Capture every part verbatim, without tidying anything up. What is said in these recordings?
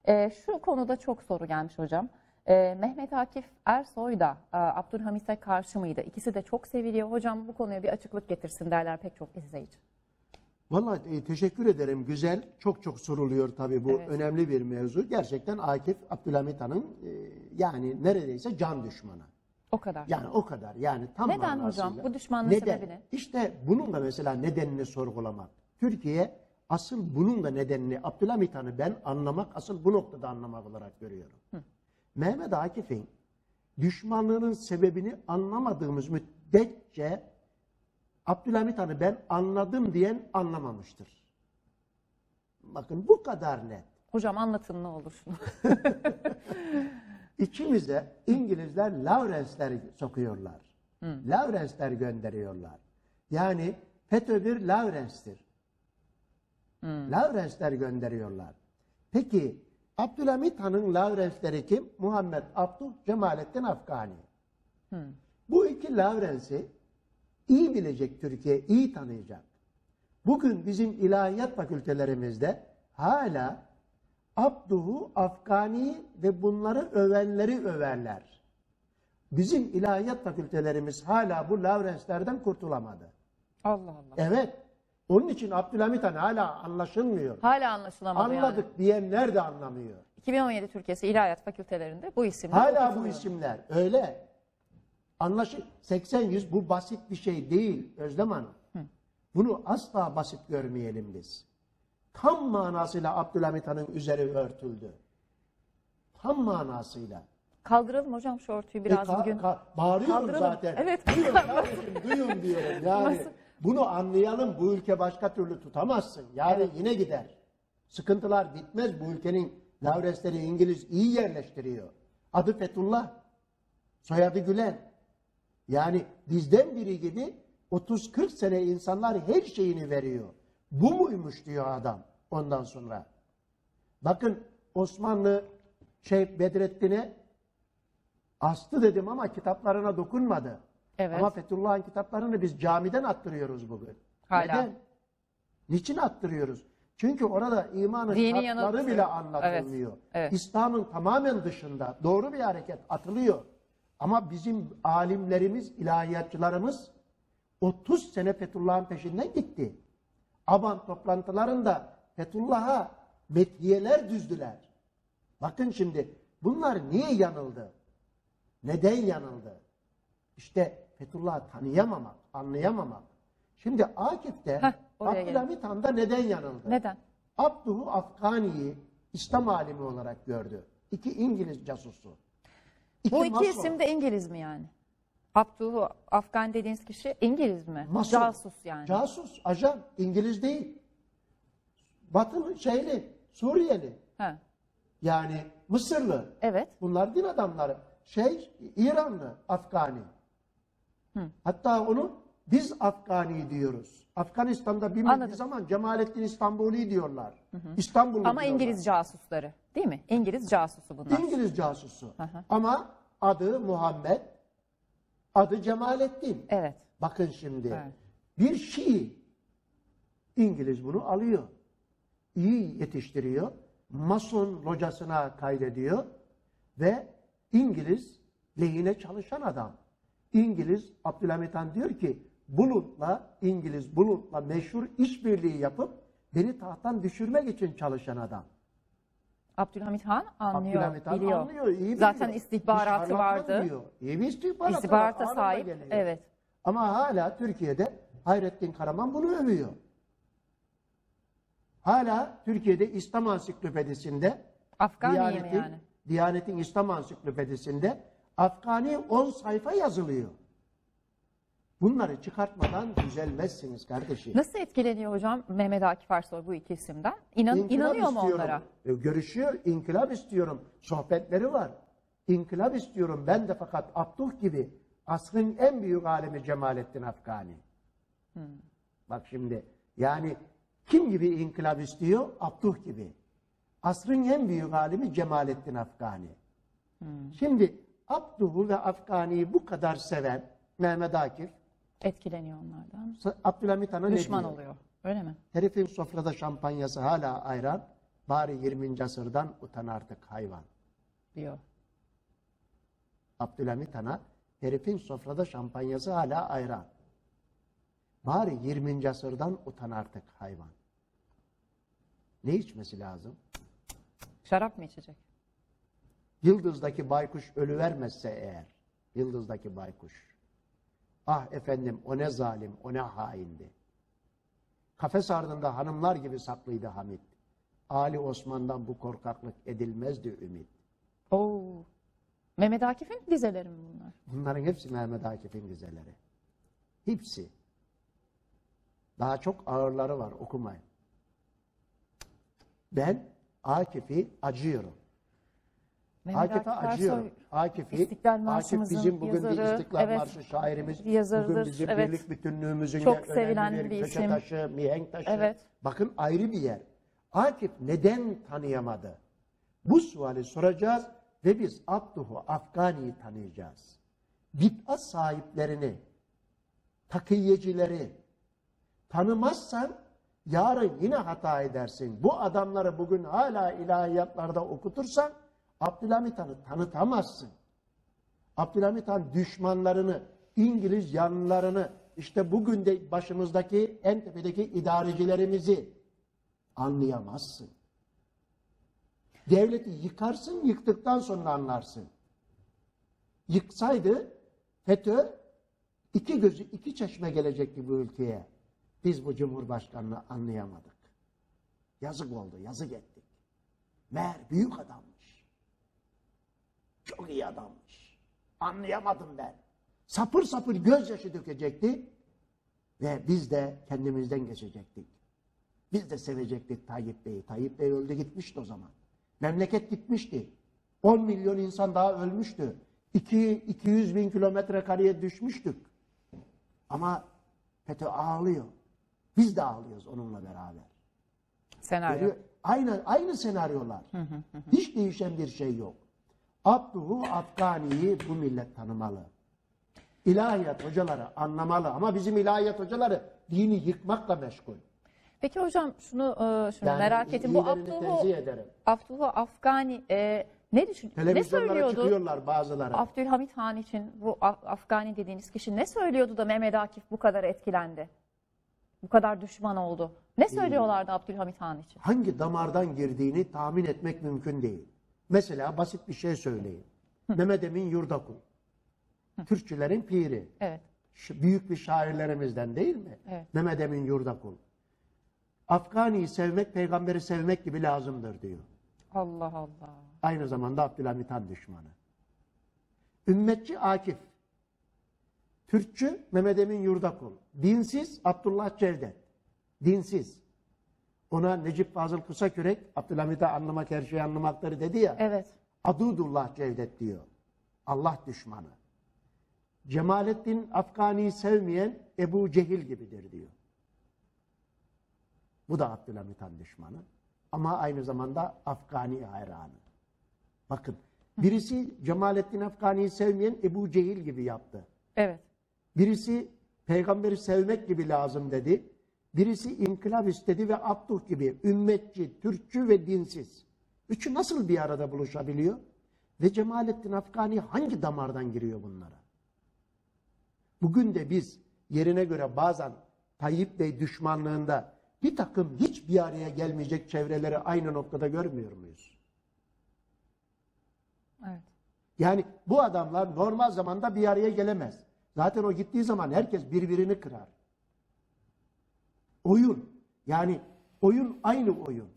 E, şu konuda çok soru gelmiş hocam. E, Mehmet Akif Ersoy da e, Abdülhamit'e karşı mıydı? İkisi de çok seviliyor. Hocam bu konuya bir açıklık getirsin derler pek çok izleyici. Vallahi e, teşekkür ederim. Güzel. Çok çok soruluyor tabii bu. Evet. Önemli bir mevzu. Gerçekten Akif Abdülhamit Han'ın e, yani neredeyse can düşmanı. O kadar. Yani o kadar. Yani tam Neden manasıyla. hocam? Bu düşmanlığın Neden? sebebi ne? İşte bunun da mesela nedenini sorgulamak. Türkiye asıl bunun da nedenini Abdülhamit Han'ı ben anlamak, asıl bu noktada anlamak olarak görüyorum. Hı. Mehmet Akif'in düşmanlığının sebebini anlamadığımız müddetçe Abdülhamit Han'ı ben anladım diyen anlamamıştır. Bakın bu kadar net. Hocam anlatın ne olur şunu. İçimize İngilizler Lawrence'ler sokuyorlar. Hmm. Lawrence'ler gönderiyorlar. Yani FETÖ bir Lawrence'tir. Hmm. Lawrence'ler gönderiyorlar. Peki Abdülhamit Han'ın Lawrence'leri kim? Muhammed Abduh, Cemalettin Afgani. Hmm. Bu iki Lawrence'i iyi bilecek Türkiye, iyi tanıyacak. Bugün bizim ilahiyat fakültelerimizde hala Abduh'u, Afgani ve bunları övenleri överler. Bizim ilahiyat fakültelerimiz hala bu Lawrence'lerden kurtulamadı. Allah Allah. Evet. Onun için Abdülhamit Han hala anlaşılmıyor. Hala anlaşılamadı Anladık yani. diyenler de anlamıyor. iki bin on yedi Türkiye'si ilahiyat fakültelerinde bu isimler hala bu isimler öyle. Anlaşıl seksen yüz bu basit bir şey değil Özlem Hanım. Hı. Bunu asla basit görmeyelim biz. Tam manasıyla Abdülhamit Han'ın üzeri örtüldü. Tam manasıyla. Kaldıralım hocam şu örtüyü biraz e, ka, bugün. Ka, bağırıyorum Kaldıralım. zaten. Evet. Duyun kardeşim, duyun diyorum. Yani Nasıl? bunu anlayalım. Bu ülke başka türlü tutamazsın. Yani evet. Yine gider. Sıkıntılar bitmez. Bu ülkenin Lawrence'leri İngiliz iyi yerleştiriyor. Adı Fethullah. Soyadı Gülen. Yani bizden biri gibi otuz kırk sene insanlar her şeyini veriyor. Bu muymuş diyor adam ondan sonra. Bakın Osmanlı Şeyh Bedrettin'e astı dedim ama kitaplarına dokunmadı. Evet. Ama Fethullah'ın kitaplarını biz camiden attırıyoruz bugün. Hala. Neden? Niçin attırıyoruz? Çünkü orada imanın Dini şartları bile anlatılmıyor. Evet. Evet. İslam'ın tamamen dışında doğru bir hareket atılıyor. Ama bizim alimlerimiz, ilahiyatçılarımız otuz sene Fethullah'ın peşinden gitti. Aban toplantılarında Fethullah'a methiyeler düzdüler. Bakın şimdi bunlar niye yanıldı? Neden yanıldı? İşte Fethullah'ı tanıyamamak, anlayamamak. Şimdi Akif'te Abdülhamit Han'da neden yanıldı? Neden? Abduh'u Afgani'yi İslam alimi olarak gördü. İki İngiliz casusu. İki Bu iki mason. isim de İngiliz mi yani? Abduh Afgan dediğiniz kişi İngiliz mi? Mason. Casus yani. Casus, ajan. İngiliz değil. Batılı, şeyli, Suriyeli. He. Yani Mısırlı. Evet. Bunlar din adamları. Şey, İranlı, Afgani. Hı. Hatta onu biz Afgani diyoruz. Afganistan'da bilmediği zaman Cemalettin İstanbuli diyorlar. Hı hı. İstanbullu Ama diyorlar. İngiliz casusları değil mi? İngiliz casusu bunlar. İngiliz casusu. Hı hı. Ama adı Muhammed, adı Cemalettin. Evet. Bakın şimdi. Evet. Bir Şii İngiliz bunu alıyor. İyi yetiştiriyor. Mason locasına kaydediyor ve İngiliz lehine çalışan adam. İngiliz Abdülhamit Han diyor ki Bulut'la İngiliz Bulut'la meşhur işbirliği yapıp beni tahttan düşürmek için çalışan adam. Abdülhamit Han anlıyor, Abdülhamit Han biliyor. anlıyor, iyi biliyor. Zaten istihbaratı vardı. Diyor. İyi bir istihbarata, istihbarata sahip. Evet. Ama hala Türkiye'de Hayrettin Karaman bunu övüyor. Hala Türkiye'de İslam Ansiklopedisi'nde Afganiye mi yani? Diyanet'in İslam Ansiklopedisi'nde Afgani on sayfa yazılıyor. Bunları çıkartmadan düzelmezsiniz kardeşim. Nasıl etkileniyor hocam Mehmet Akif Ersoy bu iki isimden? İnan, inanıyor mu onlara? E, görüşüyor, inkılap istiyorum. Sohbetleri var. İnkılap istiyorum ben de fakat Abduh gibi asrın en büyük alemi Cemalettin Afgani. Hmm. Bak şimdi yani kim gibi inkılap istiyor? Abduh gibi. Asrın en büyük alimi Cemalettin Afgani. Hmm. Şimdi Abduh'u ve Afgani'yi bu kadar seven Mehmet Akif etkileniyor onlardan. Abdülhamit Han'a ne diyor? Düşman oluyor. Öyle mi? Herifin sofrada şampanyası hala ayran. Bari yirminci asırdan utan artık hayvan. Diyor. Abdülhamit Han'a herifin sofrada şampanyası hala ayran. Bari yirminci asırdan utan artık hayvan. Ne içmesi lazım? Şarap mı içecek? Yıldız'daki baykuş ölüvermezse eğer, Yıldız'daki baykuş, ah efendim o ne zalim, o ne haindi. Kafes ardında hanımlar gibi saklıydı Hamit. Ali Osman'dan bu korkaklık edilmezdi ümit. Oo. Mehmet Akif'in dizeleri mi bunlar? Bunların hepsi Mehmet Akif'in dizeleri. Hepsi. Daha çok ağırları var, okumayın. Ben Akif'i acıyorum. Mehmet Akif'e Akif acıyorum. Ersoy, Akif'i, İstiklal Akif Marşımızın bizim bugün yazarı, bir İstiklal evet, Marşı şairimiz, yazarıdır, bugün bizim evet. birlik bütünlüğümüzün Çok de sevilen önemli bir bir köşe isim. taşı, mihenk taşı. Evet. Bakın ayrı bir yer. Akif neden tanıyamadı? Bu suali soracağız ve biz Abduhu Afgani'yi tanıyacağız. Bid'at sahiplerini, takiyecileri tanımazsan yarın yine hata edersin. Bu adamları bugün hala ilahiyatlarda okutursan Abdülhamit Han'ı tanıtamazsın. Abdülhamit Han düşmanlarını, İngiliz yanlılarını, işte bugün de başımızdaki en tepedeki idarecilerimizi anlayamazsın. Devleti yıkarsın, yıktıktan sonra anlarsın. Yıksaydı FETÖ iki gözü iki çeşme gelecekti bu ülkeye. Biz bu Cumhurbaşkanı'nı anlayamadık. Yazık oldu, yazık ettik. Meğer büyük adammış. Çok iyi adammış. Anlayamadım ben. Sapır sapır gözyaşı dökecekti ve biz de kendimizden geçecektik. Biz de sevecektik Tayyip Bey'i. Tayyip Bey öldü gitmişti o zaman. Memleket gitmişti. on milyon insan daha ölmüştü. iki yüz bin kilometre kareye düşmüştük. Ama FETÖ ağlıyor. Biz de ağlıyoruz onunla beraber. Senaryo. Görüyor- Aynı, aynı senaryolar. Hiç değişen bir şey yok. Abduhu Afgani'yi bu millet tanımalı. İlahiyat hocaları anlamalı. Ama bizim ilahiyat hocaları dini yıkmakla meşgul. Peki hocam şunu, e, şunu Yani merak ettim. Bu iyilerini Abduhu, tenzih ederim. Abduhu Afgani e, ne düşün? Ne Televizyonlara söylüyordu? çıkıyorlar bazıları. Abdülhamit Han için bu Af- Afgani dediğiniz kişi ne söylüyordu da Mehmet Akif bu kadar etkilendi? Bu kadar düşman oldu. Ne söylüyorlardı Abdülhamit Han için? Hangi damardan girdiğini tahmin etmek mümkün değil. Mesela basit bir şey söyleyeyim. Mehmet Emin Yurdakul. Türkçülerin piri. Evet. Şu büyük bir şairlerimizden değil mi? Evet. Mehmet Emin Yurdakul. Afgani'yi sevmek, peygamberi sevmek gibi lazımdır diyor. Allah Allah. Aynı zamanda Abdülhamit Han düşmanı. Ümmetçi Akif. Türkçü Mehmet Emin Yurdakul. Dinsiz Abdullah Cevdet. Dinsiz. Ona Necip Fazıl Kısakürek, Abdülhamit'i anlamak her şeyi anlamaktır dedi ya. Evet. Adudullah Cevdet diyor. Allah düşmanı. Cemalettin Afgani'yi sevmeyen Ebu Cehil gibidir diyor. Bu da Abdülhamit Han düşmanı. Ama aynı zamanda Afgani hayranı. Bakın birisi Cemalettin Afgani'yi sevmeyen Ebu Cehil gibi yaptı. Evet. Birisi peygamberi sevmek gibi lazım dedi. Birisi inkılap istedi ve Abduh gibi ümmetçi, Türkçü ve dinsiz. Üçü nasıl bir arada buluşabiliyor? Ve Cemalettin Afgani hangi damardan giriyor bunlara? Bugün de biz yerine göre bazen Tayyip Bey düşmanlığında bir takım hiç bir araya gelmeyecek çevreleri aynı noktada görmüyor muyuz? Evet. Yani bu adamlar normal zamanda bir araya gelemez. Zaten o gittiği zaman herkes birbirini kırar. Oyun. Yani oyun aynı oyun.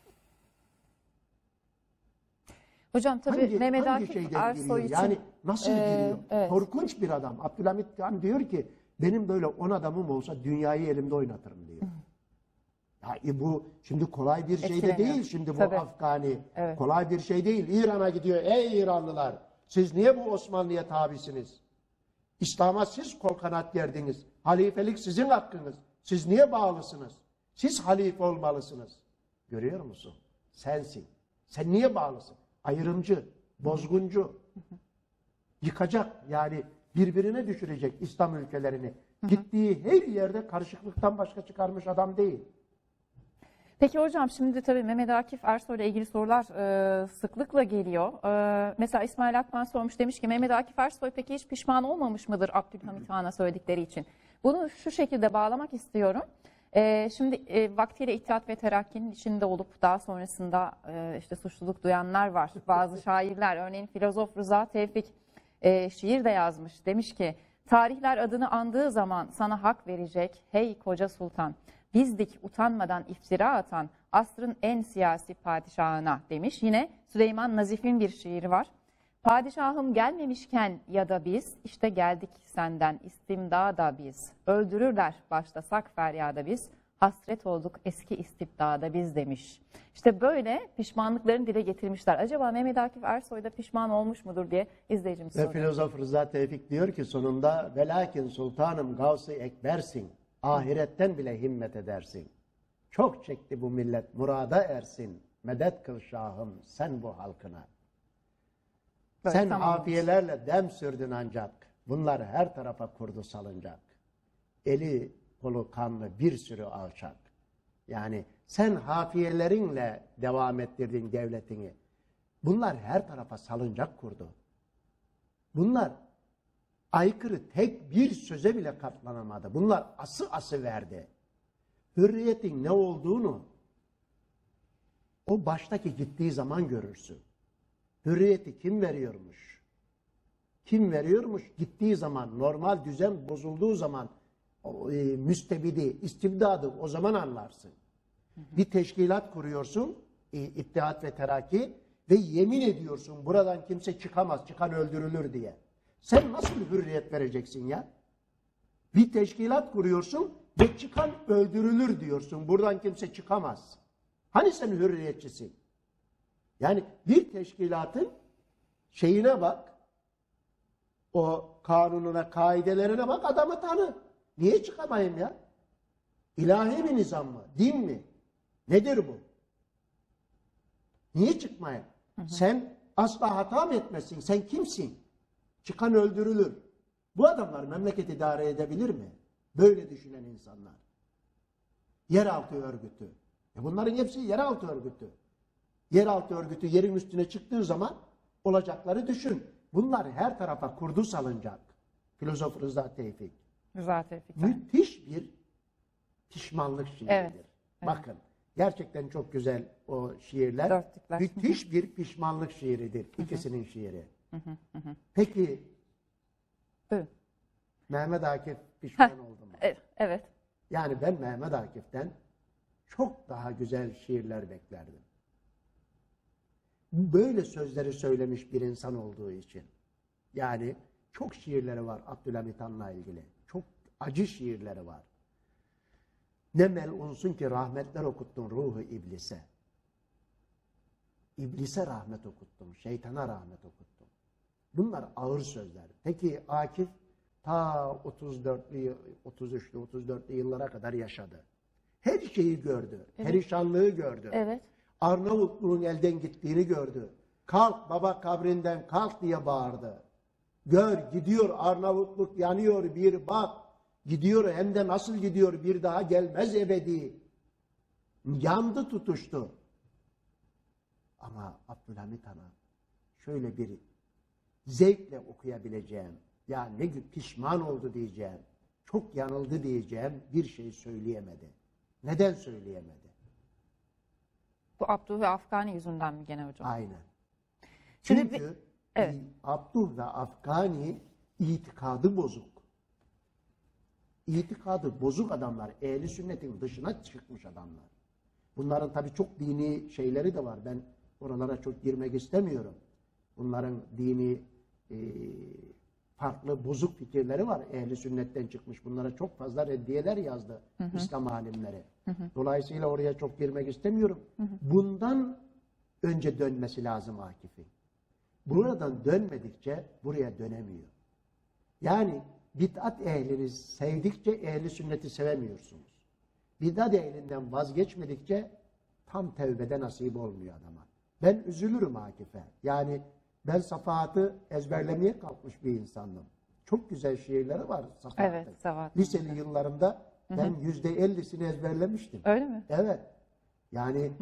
Hocam tabii Hangi, Mehmet hangi Akif şeyden Ersoy giriyor? için Yani nasıl e, giriyor? evet. Korkunç bir adam. Abdülhamit Han diyor ki benim böyle on adamım olsa dünyayı elimde oynatırım diyor. Ya e, bu şimdi kolay bir şey de Etkileniyor. değil şimdi bu Tabii. Afgani. Evet. Kolay bir şey değil. İran'a gidiyor. Ey İranlılar siz niye bu Osmanlı'ya tabisiniz? İslam'a siz kol kanat gerdiniz. Halifelik sizin hakkınız. Siz niye bağlısınız? Siz halife olmalısınız. Görüyor musun? Sensin. Sen niye bağlısın? Ayrımcı, bozguncu. Yıkacak yani birbirine düşürecek İslam ülkelerini. Gittiği her yerde karışıklıktan başka çıkarmış adam değil. Peki hocam, şimdi tabii Mehmet Akif Ersoy ile ilgili sorular e, sıklıkla geliyor. E, mesela İsmail Akman sormuş, demiş ki Mehmet Akif Ersoy peki hiç pişman olmamış mıdır Abdülhamit Han'a söyledikleri için? Bunu şu şekilde bağlamak istiyorum. E, şimdi e, vaktiyle İttihat ve Terakki'nin içinde olup daha sonrasında e, işte suçluluk duyanlar var. Bazı şairler, örneğin filozof Rıza Tevfik e, şiir de yazmış. Demiş ki tarihler adını andığı zaman sana hak verecek hey koca sultan. Bizdik utanmadan iftira atan asrın en siyasi padişahına demiş. Yine Süleyman Nazif'in bir şiiri var. Padişahım gelmemişken ya da biz işte geldik senden istimdada biz. Öldürürler başlasak feryada biz. Hasret olduk eski istibdada biz demiş. İşte böyle pişmanlıklarını dile getirmişler. Acaba Mehmet Akif Ersoy da pişman olmuş mudur diye izleyicimiz Ve soruyor. filozof Rıza Tevfik diyor ki sonunda velakin sultanım gavs-ı ekbersin. Ahiretten bile himmet edersin. Çok çekti bu millet murada ersin. Medet kıl şahım sen bu halkına. Böyle Sen tamamlamış. hafiyelerle dem sürdün ancak. Bunlar her tarafa kurdu salıncak. Eli kolu kanlı bir sürü alçak. Yani sen hafiyelerinle devam ettirdin devletini. Bunlar her tarafa salıncak kurdu. Bunlar aykırı tek bir söze bile katlanamadı. Bunlar ası ası verdi. Hürriyetin ne olduğunu o baştaki gittiği zaman görürsün. Hürriyeti kim veriyormuş? Kim veriyormuş? Gittiği zaman, normal düzen bozulduğu zaman o, e, müstebidi, istibdadı o zaman anlarsın. Hı hı. Bir teşkilat kuruyorsun, e, İttihat ve Terakki ve yemin ediyorsun buradan kimse çıkamaz, çıkan öldürülür diye. Sen nasıl hürriyet vereceksin ya? Bir teşkilat kuruyorsun ve çıkan öldürülür diyorsun. Buradan kimse çıkamaz. Hani sen hürriyetçisin? Yani bir teşkilatın şeyine bak, o kanununa, kaidelerine bak, adamı tanı. Niye çıkamayayım ya? İlahi bir nizam mı? Din mi? Nedir bu? Niye çıkmayayım? Hı hı. Sen asla hata mı etmezsin? Sen kimsin? Çıkan öldürülür. Bu adamlar memleket idare edebilir mi? Böyle düşünen insanlar. Yeraltı örgütü. E bunların hepsi yeraltı örgütü. Yeraltı örgütü yerin üstüne çıktığı zaman olacakları düşün. Bunlar her tarafa kurdu salınacak. Filozof Rıza Tevfik. Rıza Tevfik. Müthiş bir pişmanlık şiiridir. Evet, evet. Bakın gerçekten çok güzel o şiirler. Dörtlükler. Müthiş bir pişmanlık şiiridir. Hı hı. İkisinin şiiri. Hı hı hı. Peki Buyurun. Mehmet Akif pişman Heh, oldu mu? evet. Yani ben Mehmet Akif'ten çok daha güzel şiirler beklerdim. Böyle sözleri söylemiş bir insan olduğu için. Yani çok şiirleri var Abdülhamit Han'la ilgili. Çok acı şiirleri var. Ne melunsun ki rahmetler okuttun ruhu iblise. İblise rahmet okuttun, şeytana rahmet okuttun. Bunlar ağır sözler. Peki Akif ta otuz dörtlü, otuz üçlü, otuz dörtlü yıllara kadar yaşadı. Her şeyi gördü. Evet. Perişanlığı gördü. Evet. Arnavutluğun elden gittiğini gördü. Kalk baba kabrinden kalk diye bağırdı. Gör gidiyor Arnavutluk yanıyor bir bak. Gidiyor hem de nasıl gidiyor bir daha gelmez ebedi. Yandı tutuştu. Ama Abdülhamit Han'a şöyle bir zevkle okuyabileceğim, ya ne pişman oldu diyeceğim, çok yanıldı diyeceğim bir şey söyleyemedi. Neden söyleyemedi? Bu Abdü ve Afgani yüzünden mi gene hocam? Aynen. Şimdi Çünkü bir, evet. Abdü ve Afgani itikadı bozuk. İtikadı bozuk adamlar, ehli sünnetin dışına çıkmış adamlar. Bunların tabii çok dini şeyleri de var. Ben oralara çok girmek istemiyorum. Bunların dini e, farklı bozuk fikirleri var. Ehli sünnetten çıkmış. Bunlara çok fazla reddiyeler yazdı hı hı. İslam alimleri. Hı hı. Dolayısıyla oraya çok girmek istemiyorum. Hı hı. Bundan önce dönmesi lazım Akif'in. Buradan dönmedikçe buraya dönemiyor. Yani bid'at ehlini sevdikçe ehli sünneti sevemiyorsunuz. Bid'at ehlinden vazgeçmedikçe tam tevbede nasip olmuyor adama. Ben üzülürüm Akif'e. Yani ben Safahat'ı ezberlemeye kalkmış bir insandım. Çok güzel şiirleri var Safahat'ın. Evet, Safahat. Liseli yıllarında ben yüzde ellisini ezberlemiştim. Öyle mi? Evet. Yani